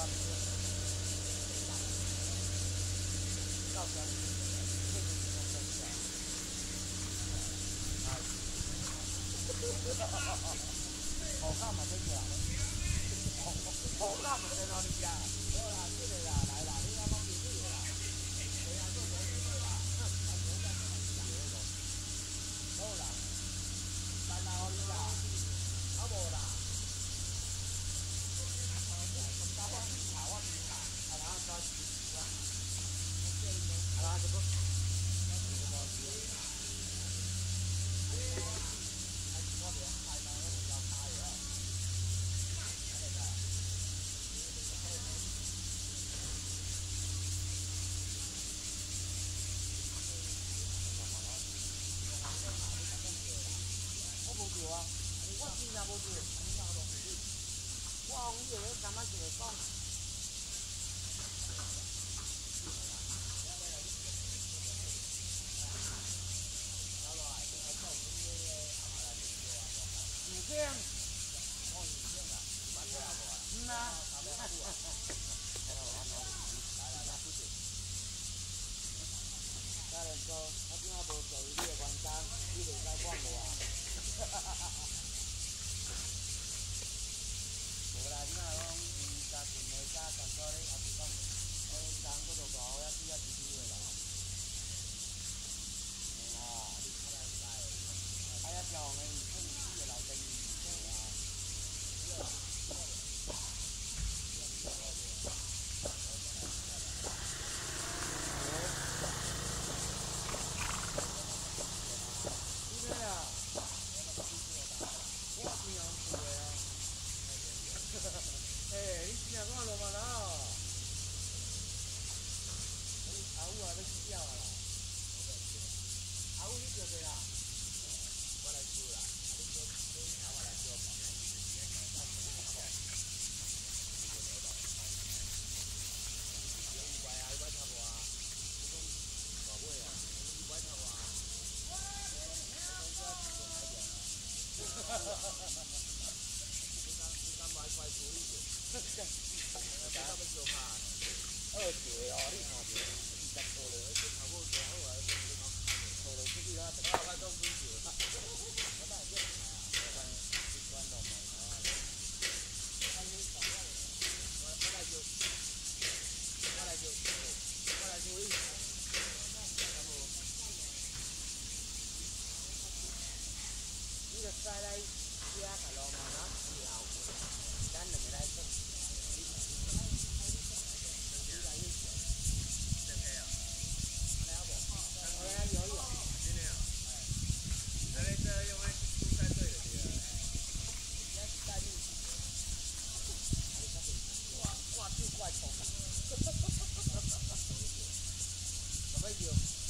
好看嘛，这个。好看嘛，在哪里呀？好啦，这个啦，来啦，你要帮你这个啦。对呀，做这个啦。好啦，来啦，好啦，好无啦。打我皮卡，我皮卡，啊啦，抓起啊，啊啦，这个，这个抓起。我真正无做，我红叶咧，感觉是会讲。有这样？嗯啊。家人说，我今仔无做你的员工，你袂使管我。无啦，你若讲家庭的家工作咧，也是讲，人嗰度大好也主要是你的啦。啊，哎呀，漂亮的，你的来跟你啊。哎，你真正讲罗马啦？阿武还要死掉啦！阿武你叫谁啦？我来救啦！你叫我来救吧。500啊，100差不多啊。大尾啊，100差不多啊。你敢买块处理去？这他们就怕2节哦，你看着，20块了，这差不多最好啊，扣了出去啦，快到水去了。我当然就买啊，关了嘛，我来就一。你就再来吃下个罗马拿吃好，咱两个来做。快痛啊！怎么有？